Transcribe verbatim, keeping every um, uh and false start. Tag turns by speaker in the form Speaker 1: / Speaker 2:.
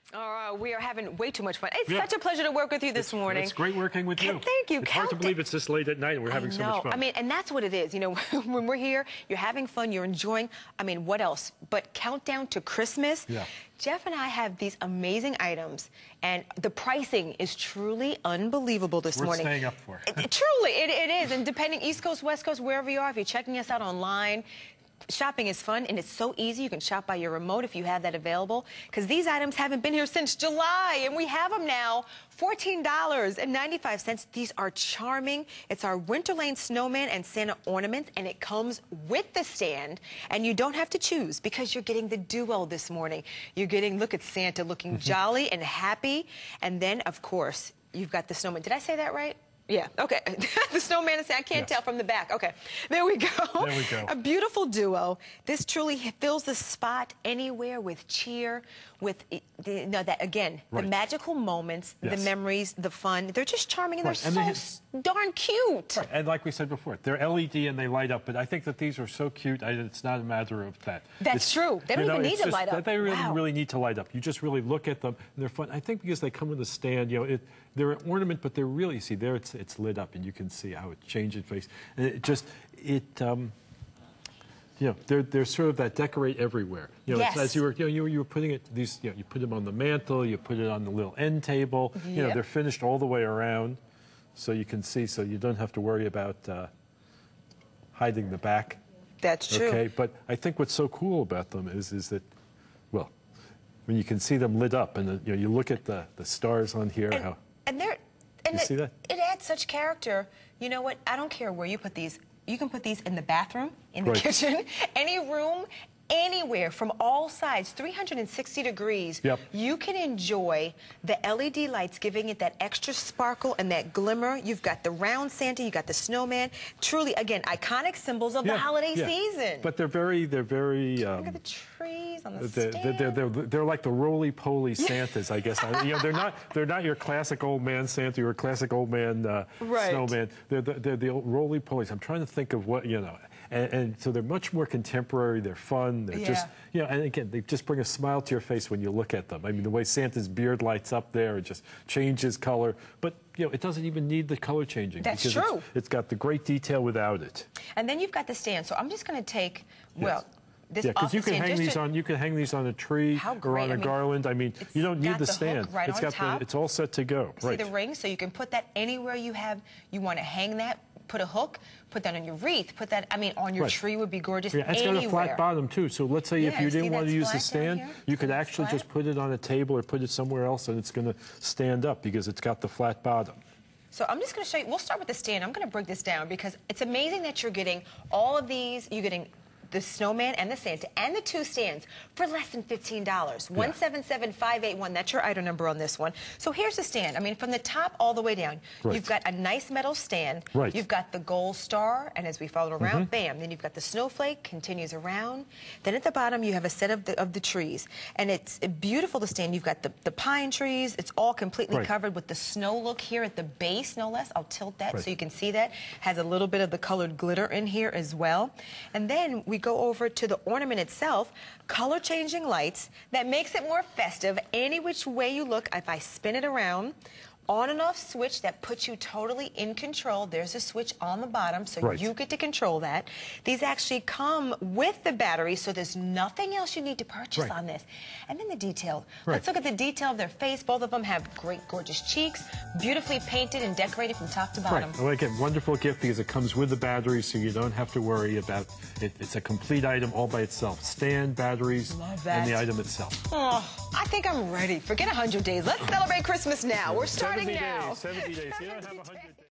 Speaker 1: All right, we are having way too much fun. It's
Speaker 2: yeah.
Speaker 1: such a pleasure to work with you this
Speaker 2: it's,
Speaker 1: morning.
Speaker 2: It's great working with you.
Speaker 1: Thank you.
Speaker 2: It's
Speaker 1: Count
Speaker 2: hard to believe it's this late at night and we're having so much fun.
Speaker 1: I mean, and that's what it is. You know, when we're here, you're having fun, you're enjoying. I mean, what else? But countdown to Christmas.
Speaker 2: Yeah.
Speaker 1: Jeff and I have these amazing items, and the pricing is truly unbelievable this
Speaker 2: We're
Speaker 1: morning.
Speaker 2: We're staying up for it.
Speaker 1: it truly, it, it is. And depending, East Coast, West Coast, wherever you are, if you're checking us out online, shopping is fun, and it's so easy. You can shop by your remote if you have that available, because these items haven't been here since July, and we have them now. fourteen ninety-five. These are charming. It's our Winterlane Snowman and Santa ornaments, and it comes with the stand, and you don't have to choose because you're getting the duo this morning. You're getting, look at Santa looking jolly and happy, and then, of course, you've got the snowman. Did I say that right? Yeah, okay. The snowman, I can't yes. tell from the back. Okay, there we go.
Speaker 2: There we go.
Speaker 1: A beautiful duo. This truly fills the spot anywhere with cheer, with, you know, that, again, right. the magical moments, yes. the memories, the fun. They're just charming, and right. they're and so they darn cute.
Speaker 2: Right. And like we said before, they're L E D and they light up, but I think that these are so cute, I, it's not a matter of that.
Speaker 1: That's
Speaker 2: it's,
Speaker 1: true. They don't even know, need to
Speaker 2: just,
Speaker 1: light up.
Speaker 2: They really,
Speaker 1: wow.
Speaker 2: really need to light up. You just really look at them, and they're fun. I think because they come with a stand, you know, it, they're an ornament, but they're really, see, there it's, it's lit up, and you can see how it changes face. And it just, it, um, you know, they're, they're sort of that decorate everywhere. You know,
Speaker 1: yes.
Speaker 2: it's, as you were, you know, you, you were putting it, these, you know, you put them on the mantle, you put it on the little end table. Yep. You know, they're finished all the way around, so you can see, so you don't have to worry about uh, hiding the back.
Speaker 1: That's true.
Speaker 2: Okay, but I think what's so cool about them is, is that, well, when you can see them lit up, and the, you know, you look at the, the stars on here,
Speaker 1: and,
Speaker 2: how.
Speaker 1: And they're. And
Speaker 2: you
Speaker 1: it,
Speaker 2: see that?
Speaker 1: It adds such character. You know what? I don't care where you put these. You can put these in the bathroom, in the
Speaker 2: right.
Speaker 1: kitchen, any room, anywhere, from all sides, three hundred sixty degrees.
Speaker 2: Yep.
Speaker 1: You can enjoy the L E D lights, giving it that extra sparkle and that glimmer. You've got the round Santa, you got the snowman. Truly, again, iconic symbols of
Speaker 2: yeah,
Speaker 1: the holiday
Speaker 2: yeah.
Speaker 1: season.
Speaker 2: But they're very, they're very. Um,
Speaker 1: Look at the trees on the
Speaker 2: they're,
Speaker 1: stand.
Speaker 2: they're, they're, they're like the roly-poly Santas, I guess. I, you know, they're not, they're not your classic old man Santa or classic old man uh,
Speaker 1: right.
Speaker 2: snowman. They're the, they're the roly-polies. I'm trying to think of what, you know. And, and so they're much more contemporary. They're fun. They're
Speaker 1: yeah.
Speaker 2: just, you know, and again, they just bring a smile to your face when you look at them. I mean, the way Santa's beard lights up there, it just changes color. But, you know, it doesn't even need the color changing.
Speaker 1: That's
Speaker 2: because
Speaker 1: true.
Speaker 2: It's, it's got the great detail without it.
Speaker 1: And then you've got the stand. So I'm just going to take, well,
Speaker 2: yes.
Speaker 1: this
Speaker 2: yeah, because you can
Speaker 1: stand,
Speaker 2: hang these
Speaker 1: to,
Speaker 2: on. You can hang these on a tree or on a I mean, garland. I mean, you don't need the,
Speaker 1: the
Speaker 2: stand.
Speaker 1: Hook right
Speaker 2: it's
Speaker 1: on
Speaker 2: got
Speaker 1: top.
Speaker 2: The, it's all set to go.
Speaker 1: See
Speaker 2: right.
Speaker 1: the ring, so you can put that anywhere you have. You want to hang that. Put a hook. Put that on your wreath. Put that. I mean, on your
Speaker 2: right.
Speaker 1: tree would be gorgeous.
Speaker 2: Yeah, it's
Speaker 1: anywhere.
Speaker 2: got a flat bottom too. So let's say
Speaker 1: yeah,
Speaker 2: if you didn't want to use the stand,
Speaker 1: so
Speaker 2: you could actually
Speaker 1: flat.
Speaker 2: just put it on a table or put it somewhere else, and it's going to stand up because it's got the flat bottom.
Speaker 1: So I'm just going to show you. We'll start with the stand. I'm going to break this down because it's amazing that you're getting all of these. You're getting the snowman and the Santa and the two stands for less than fifteen dollars. one seven seven five eight one. That's your item number on this one. So here's the stand. I mean, from the top all the way down,
Speaker 2: right.
Speaker 1: you've got a nice metal stand.
Speaker 2: Right.
Speaker 1: You've got the gold star, and as we follow around,
Speaker 2: mm-hmm.
Speaker 1: bam. Then you've got the snowflake, continues around. Then at the bottom, you have a set of the, of the trees. And it's beautiful to stand. You've got the, the pine trees. It's all completely
Speaker 2: right.
Speaker 1: covered with the snow look here at the base, no less. I'll tilt that
Speaker 2: right.
Speaker 1: so you can see that. Has a little bit of the colored glitter in here as well. And then we go over to the ornament itself, color changing lights that makes it more festive any which way you look. If I spin it around, on and off switch that puts you totally in control. There's a switch on the bottom, so
Speaker 2: right.
Speaker 1: you get to control that. These actually come with the battery, so there's nothing else you need to purchase
Speaker 2: right.
Speaker 1: on this. And then the detail.
Speaker 2: Right.
Speaker 1: Let's look at the detail of their face. Both of them have great, gorgeous cheeks, beautifully painted and decorated from top to bottom.
Speaker 2: Right. Well, again, wonderful gift because it comes with the battery, so you don't have to worry about it. It's a complete item all by itself. Stand, batteries, and the item itself.
Speaker 1: Oh, I think I'm ready. Forget one hundred days. Let's celebrate Christmas now. We're starting
Speaker 2: seventy
Speaker 1: now.
Speaker 2: Days, seventy days. You don't have one hundred days.